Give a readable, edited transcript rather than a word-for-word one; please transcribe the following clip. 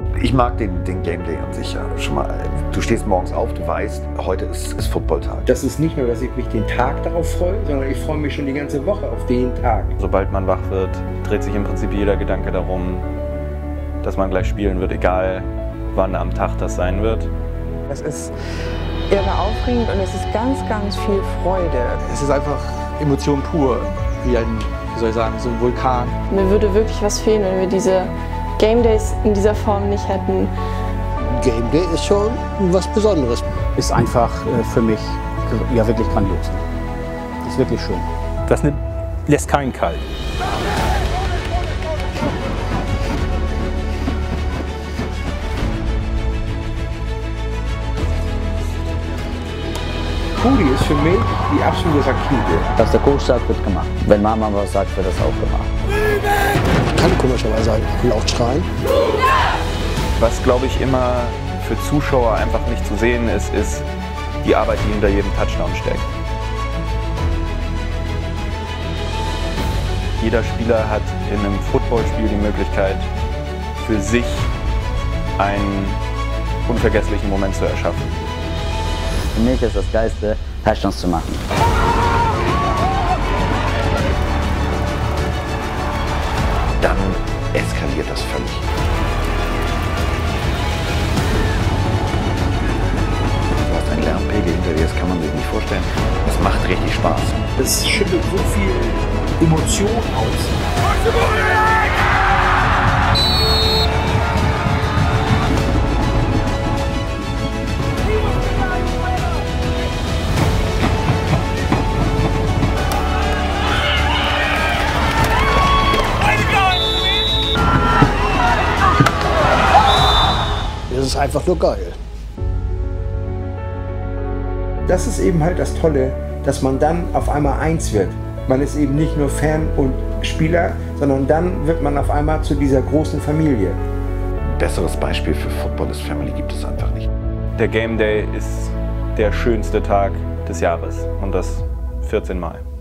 Ich mag den Game Day an sich ja schon mal. Du stehst morgens auf, du weißt, heute ist Footballtag. Das ist nicht nur, dass ich mich den Tag darauf freue, sondern ich freue mich schon die ganze Woche auf den Tag. Sobald man wach wird, dreht sich im Prinzip jeder Gedanke darum, dass man gleich spielen wird, egal wann am Tag das sein wird. Es ist irre aufregend und es ist ganz, ganz viel Freude. Es ist einfach Emotion pur, wie soll ich sagen, so ein Vulkan. Mir würde wirklich was fehlen, wenn wir diese Game Days in dieser Form nicht hätten. Game Day ist schon was Besonderes. Ist einfach für mich ja wirklich grandios. Ist wirklich schön. Das lässt keinen kalt. Rudi ist für mich die absolute Rakete. Was der Coach sagt, wird gemacht. Wenn Mama was sagt, wird das auch gemacht. Kann komischerweise laut schreien. Was, glaube ich, immer für Zuschauer einfach nicht zu sehen ist, ist die Arbeit, die hinter jedem Touchdown steckt. Jeder Spieler hat in einem Footballspiel die Möglichkeit, für sich einen unvergesslichen Moment zu erschaffen. Für mich ist das Geilste, Touchdowns zu machen. Dann eskaliert das völlig. Du hast einen Lärmpegel hinter dir, das kann man sich nicht vorstellen. Das macht richtig Spaß. Es schüttet so viel Emotion aus. Es ist einfach nur geil. Das ist eben halt das Tolle, dass man dann auf einmal eins wird. Man ist eben nicht nur Fan und Spieler, sondern dann wird man auf einmal zu dieser großen Familie. Ein besseres Beispiel für Football is Family gibt es einfach nicht. Der Game Day ist der schönste Tag des Jahres und das 14 Mal.